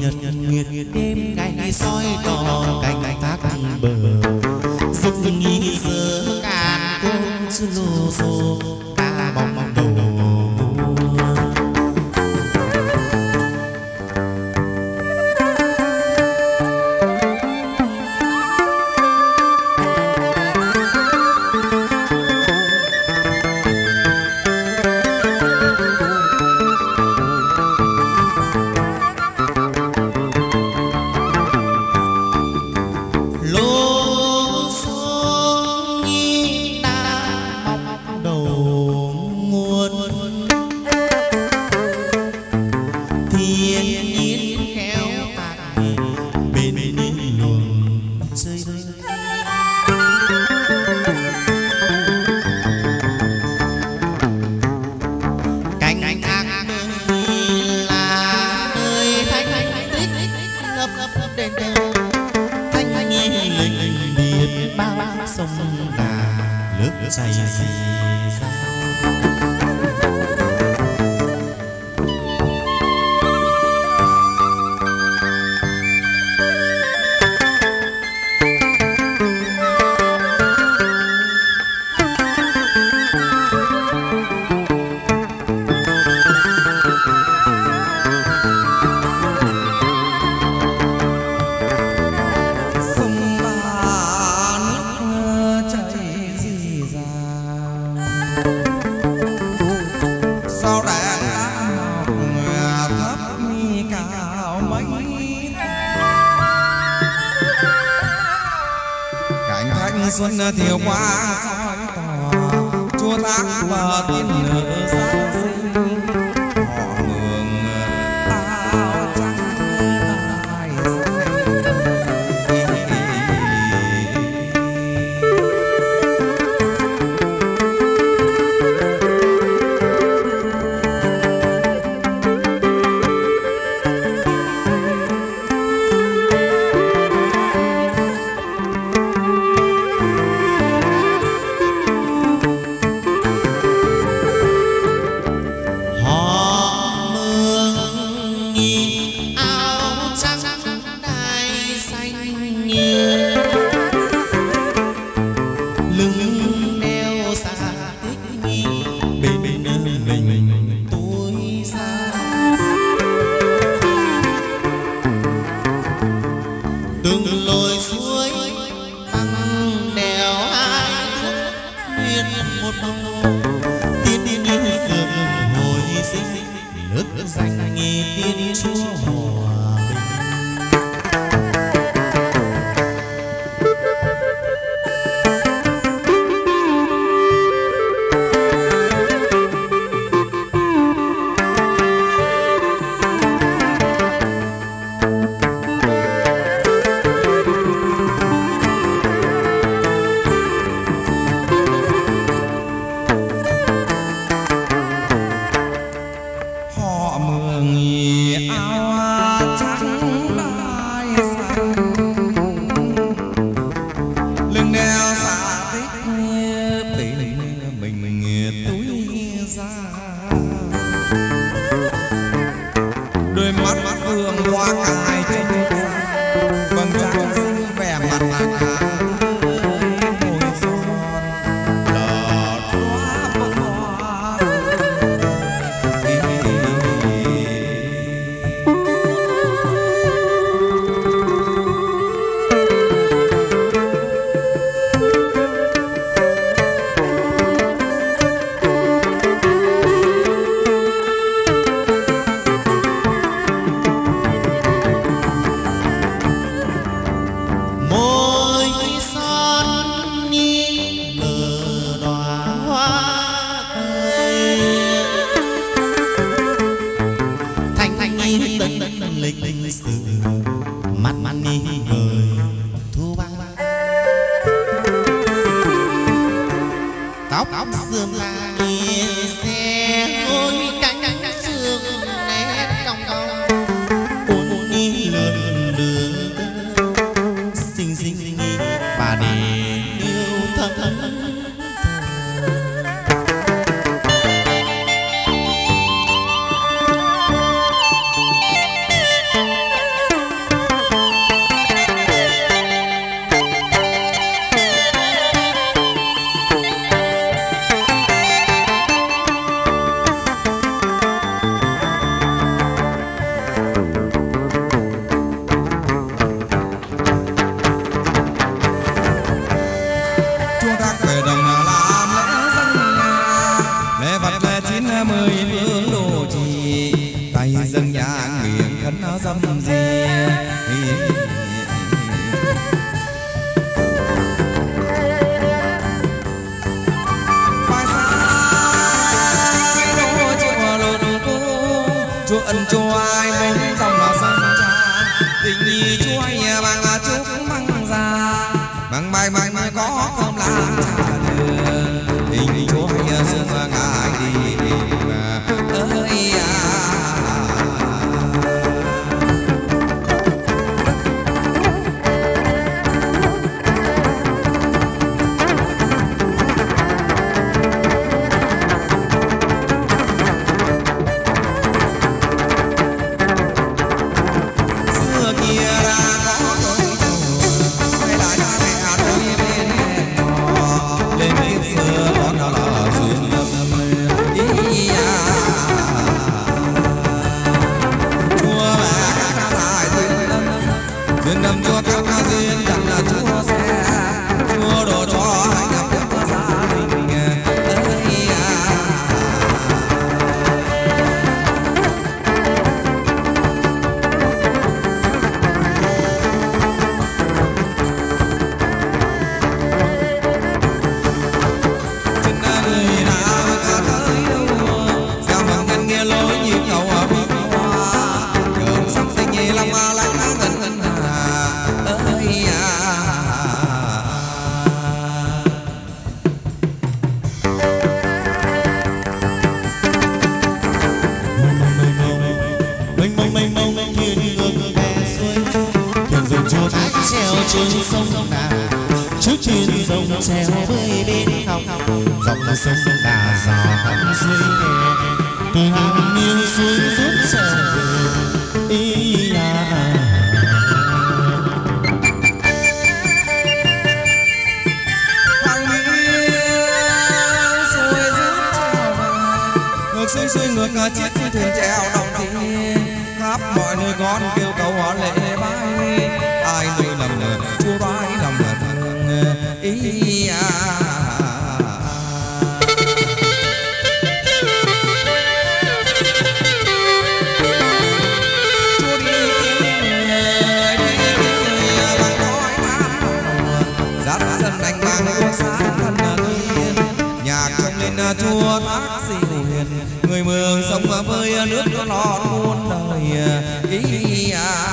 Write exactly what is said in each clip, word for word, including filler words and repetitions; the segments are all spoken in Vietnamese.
nhật nguyệt đêm ngày soi tỏ cánh thác bờ rực nghi giờ càn côn chứ lô xô ta bóng đầu xuân thiều qua soi tỏ chua thác bờ tiên nở sáng sinh họ mường áo trắng ai dầm gì. Bài sai đô chùa lột cung, chùa ân chùa ai bến dòng mà sân trà, tình nhi chúa nhà bằng chúc măng ra, bằng bài bằng có cơm lá trà đường, tình chúa nhà xuân ngài đi tìm ơi à. Sông đà gió suối nghe từ hàng nghiêng suối rút trở về ý à. Hàng nghiêng suối rút trở về ngược xuôi xuôi ngược ngờ chiếc thuyền treo đồng thiên khắp mọi nơi con kêu cầu họ lệ bay ai nuôi lầm chúa bái lầm thương ý à. Chúa thác sĩ hiền người mường sống với nước lọt muôn đời ý à.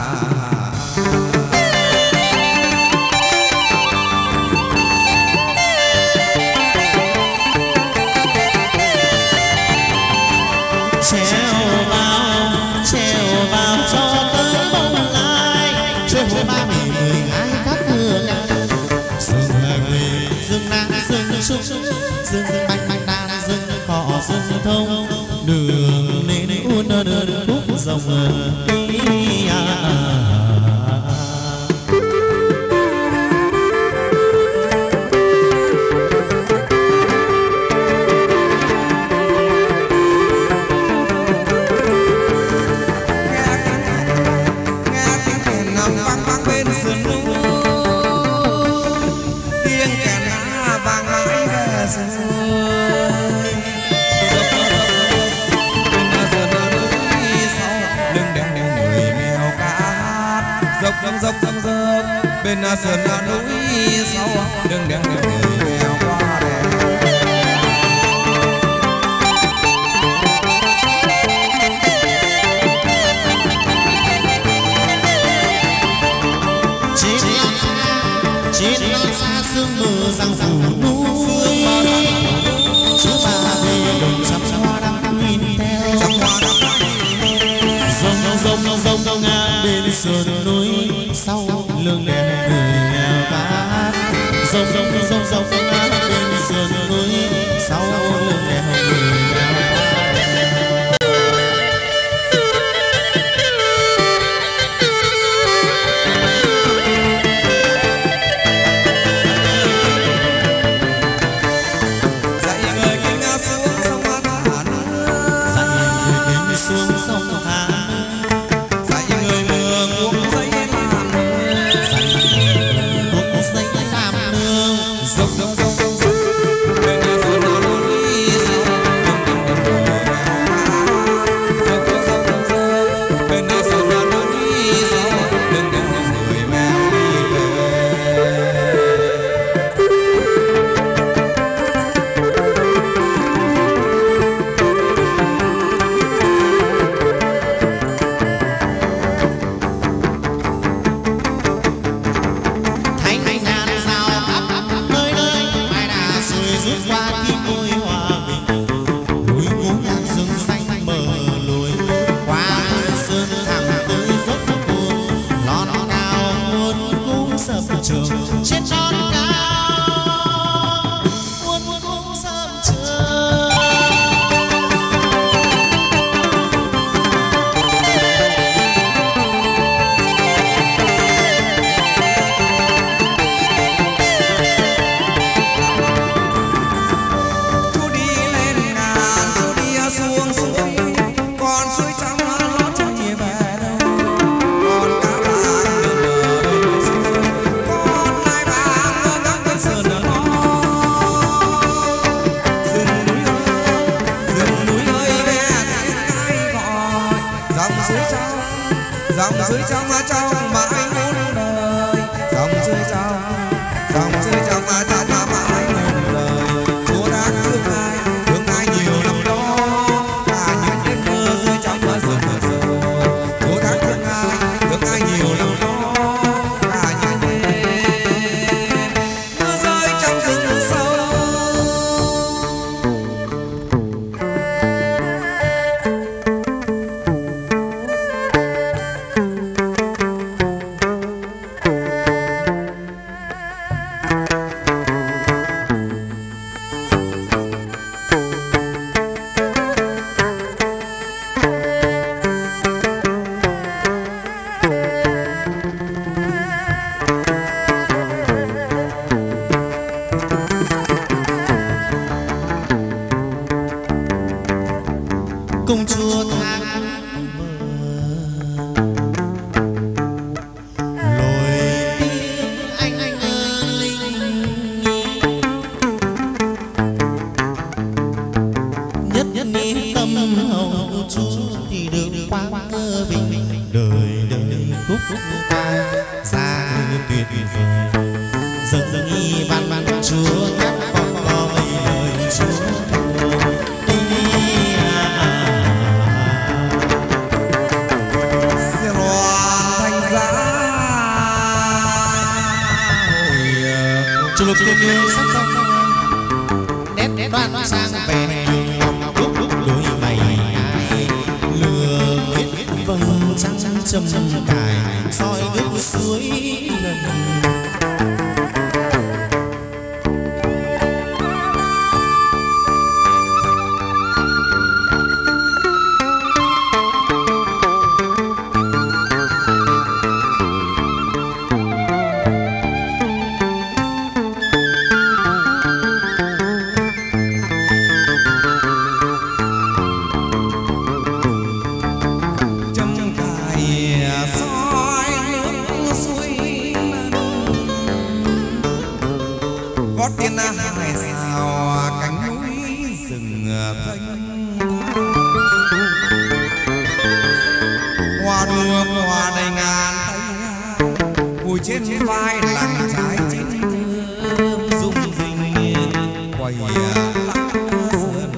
Treo vào treo vào cho tới bông lai chơi hội ba mươi mười hai các cửa nhà rừng về rừng nắng rừng trúc rừng bánh bánh đàn rừng cỏ rừng thông đường nên uốn đơn khúc dòng ý à. Dốc dốc dốc dốc bên sườn núi sau đừng để người nghèo qua đèn. Trên non xa sương mờ răng phủ núi chú ba về đồng trăm hoa đắm nhìn theo rông rông rông rông ngang bên sườn núi sau lưng đèn người nghèo cát rông rông rông rông ngang bên sườn núi sau lưng đèn người nghèo cát. Dốc dốc dốc dốc bên sườn núi dòng suối trong trong mãi muôn đời, dòng suối trong dòng suối trong trong mãi muôn đời. Chúa đã thương ai thương ai nhiều lắm đó, cả những đêm mưa rơi trong mưa rơi mưa rồi. Chúa đã thương ai thương ai nhiều lắm đó, cả những đêm mưa rơi trong rừng sâu. cùng chúa tháng mờ lồi tiếng anh anh linh nhất nhất ní tâm hậu chúa thì được quang vinh đời đời khúc ca ra tuyệt vời dâng dâng y ban ban chúa hát con có mấy lời chúa lục tình yêu sắc tâm nét đoan sang về đường ngọc bút đôi mày ai lừa biết vầng trăng châm cài soi nước suối lần tiên hải sao cánh núi rừng thanh hoa đưa hoa đầy ngàn tay ngồi trên vai làng trái chín thơm rung rinh quay lắc sườn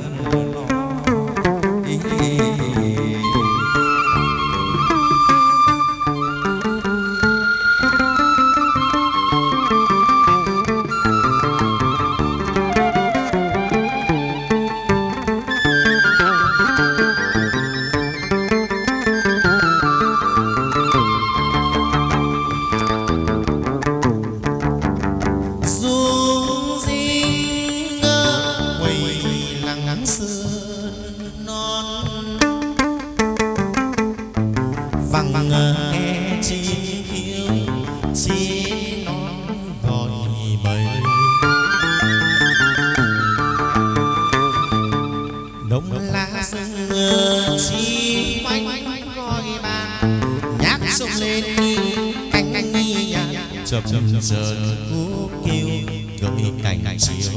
vằng nghe chim kêu chim non gọi bầy đông lá rừng chim quanh gọi bàn nhạc sông lên cánh cánh nhi nhạc chập chờn cú kêu gợi cảnh chiều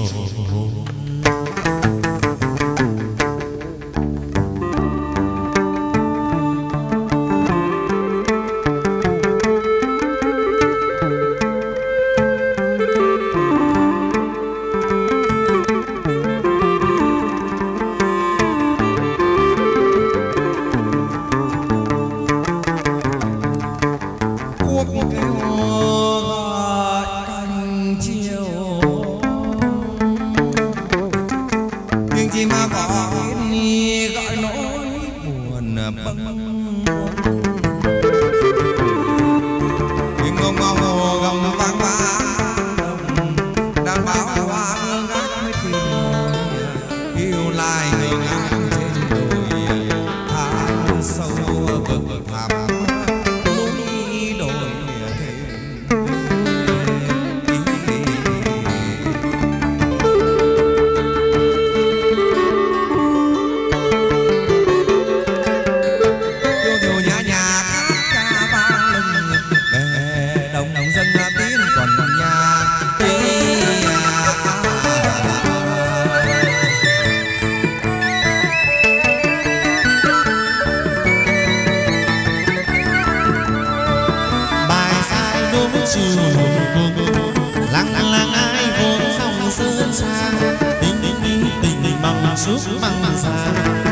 sâu vực thẳm núi đồi chiều hùng cung lăng lăng ai vốn dòng sơn trang tình tình tình bằng giúp bằng già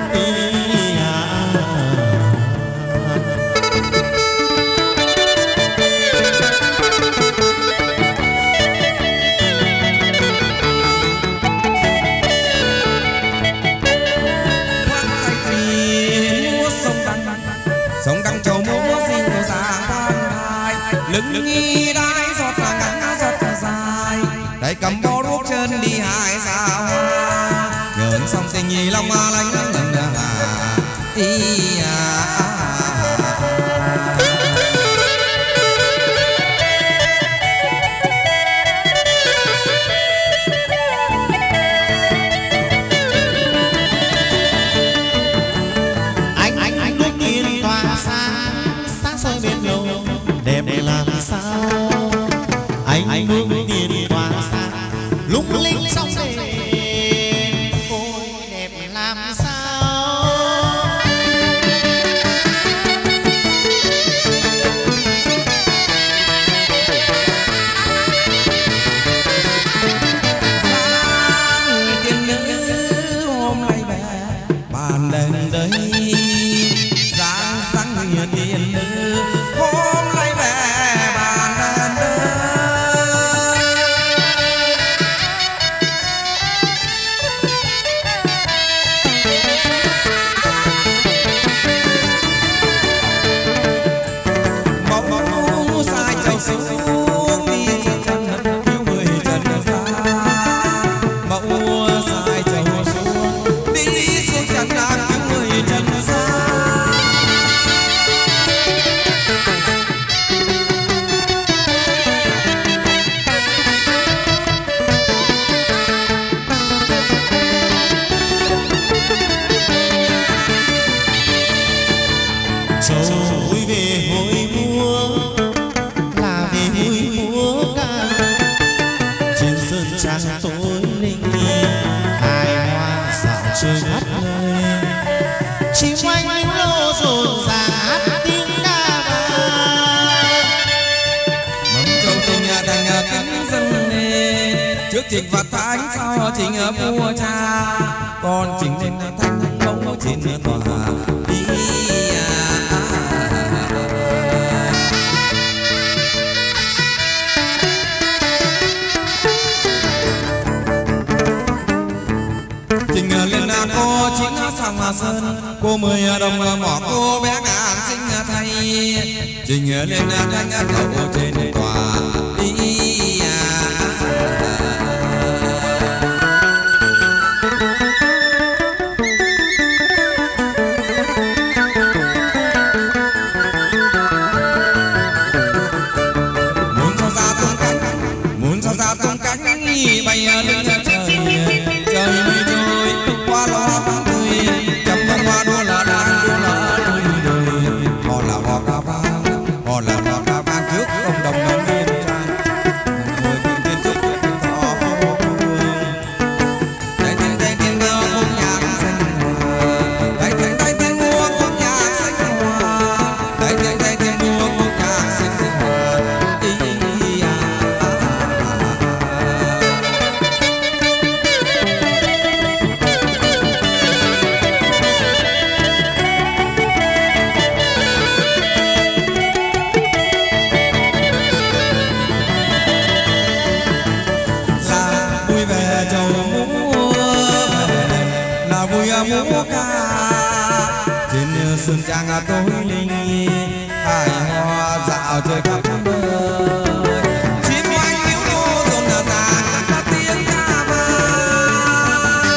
lưng nghi đai giọt là ngắn giọt là dài tay cầm bó đuốc chân đi hai xa hoa nhờn xong tình nhì long ma lanh lanh lanh lanh ý à anh anh anh đuốc nhiên tỏa sáng sáng soi bên lầu đẹp làm sao anh đuốc nhiên tỏa sáng lung linh trong đêm ôi đẹp làm sao sáng tiên nữ hôm nay về bàn đèn đây sáng sáng người tiên nữ hôm nay về bàn đèn đây mẫu sai trầu xuống đi trên chân cứu người trần gian mẫu sai trầu xuống đi xuống chân cứu người trần gian châu vui về hội múa là về vui múa ca trên sơn trang tối linh hài hoa dạo chơi hát lời chim oanh líu lô rộn ràng hát tiếng ca vang mâm châu tình thành kính dâng lên trước trình phật thánh sau trình vua cha con trình lên thanh bóng trên tòa đi trình lên cô chính sang sơn cô mười đồng mỏ cô bé ngàn sinh thay trình lên thanh cầu trên tòa đi muốn sao ra tung cánh muốn sao ra tung cánh bay lên trời trời mây trôi qua lo vắng tươi chăm bông hoa đua là đang đua là đôi đôi họ là họ ca vang họ là họ ca vang trước ông đồng đồng viên trai người tiên tiên trúc thọ vô phương tay tiên tay tiên mua khúc nhạc xanh hoa tay tiên tay tiên mua khúc nhạc xanh hoa tay tiên tay tiên mua khúc nhạc xanh hoa ý à múa ca trên sơn trang tối linh hài hoa dạo chơi khắp nơi chim oanh liễu lô rộn ràng cất tiếng ca vang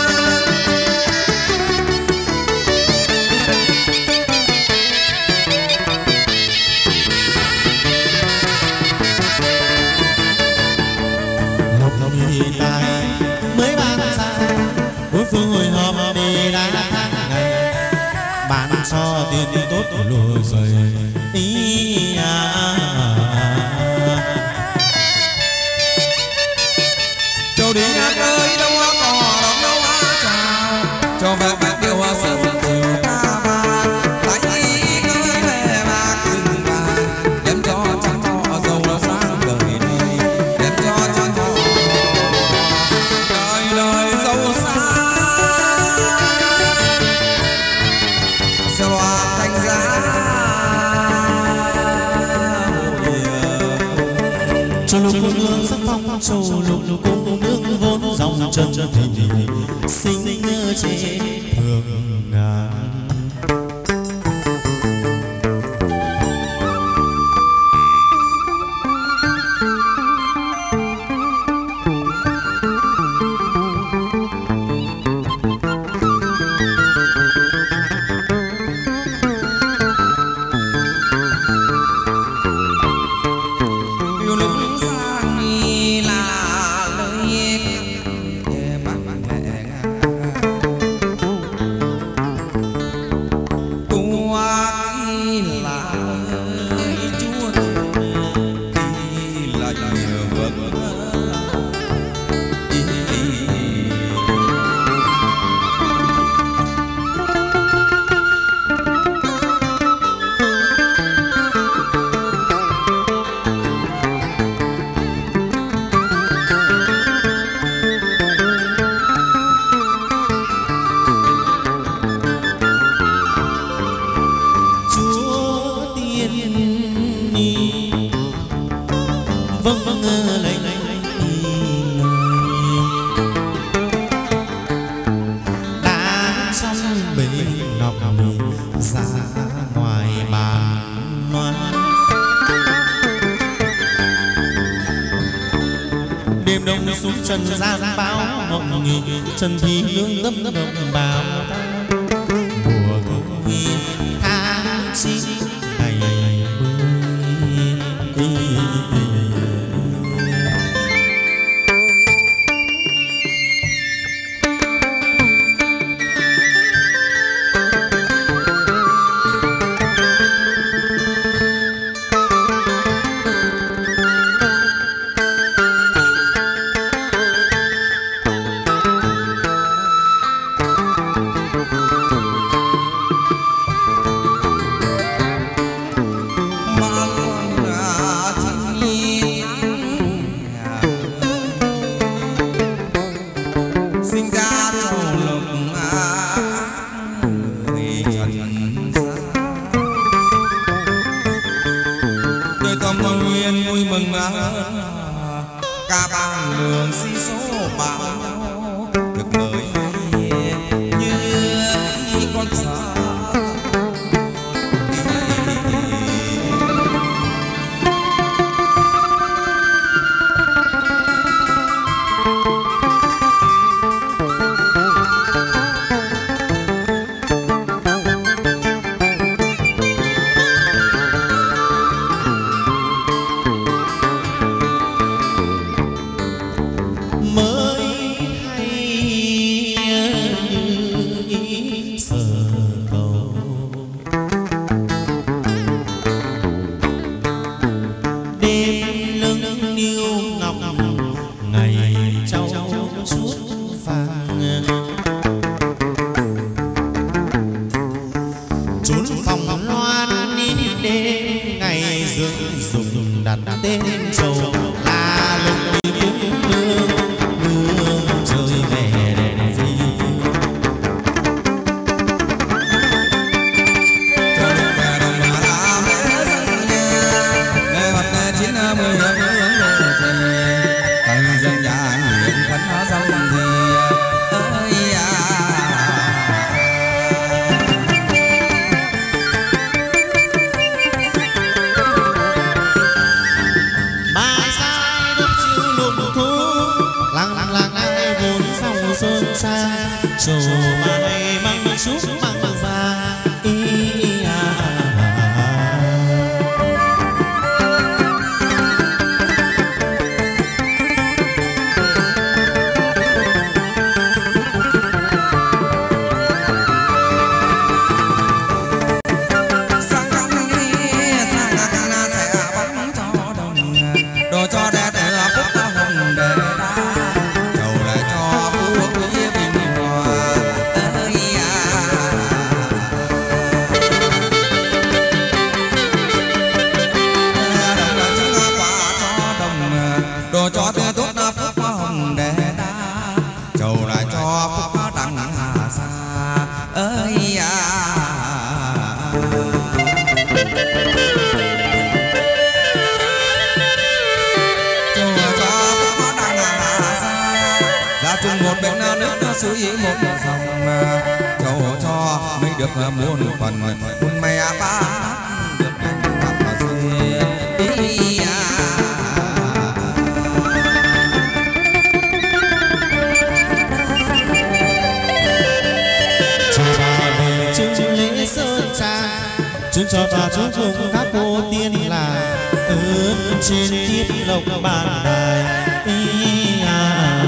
lộc lộc thì tài mới ban ra đối phương hồi họp đi đã tháng ngày bán cho tiền tốt lùa rồi ý à châu đi ơi đâu có đâu đâu chào cho về bạc điều sớm chiều ta vàng lại ý cưới về bạc rừng vàng đem cho trăm họ giàu sáng đời Châu lục cô nương sắc phong châu lục cô nương vốn dòng chân thì sinh nhớ chế thường ngàn. Trần gian báo mộng nghỉ trần thi lương tâm đồng bào mùa thu tháng chín ngày mười. Hãy subscribe cho kênh Ghiền Mì Gõ để không bỏ lỡ một bên nước suối một dòng châu cho mới được muôn phần muôn mẹ ba được gặp duyên ý à. Chúc cho ta chúc cùng các cô tiên là ơn trên tiết lộc bàn đài ý à.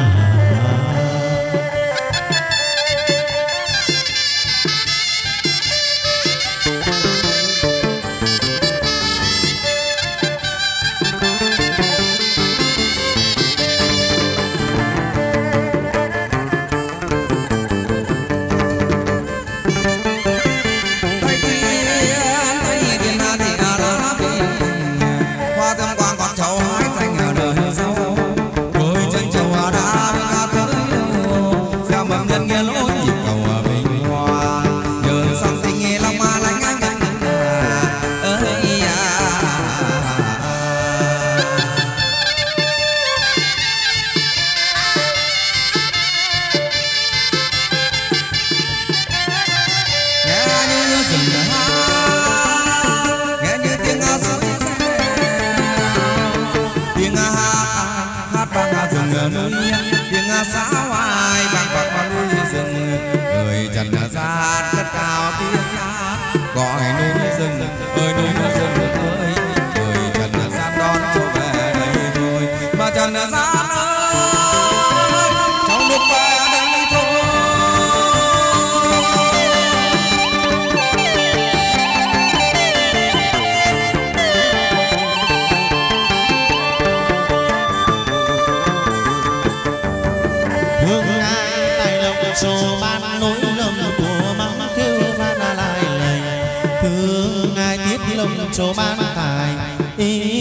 Cho ban tài ý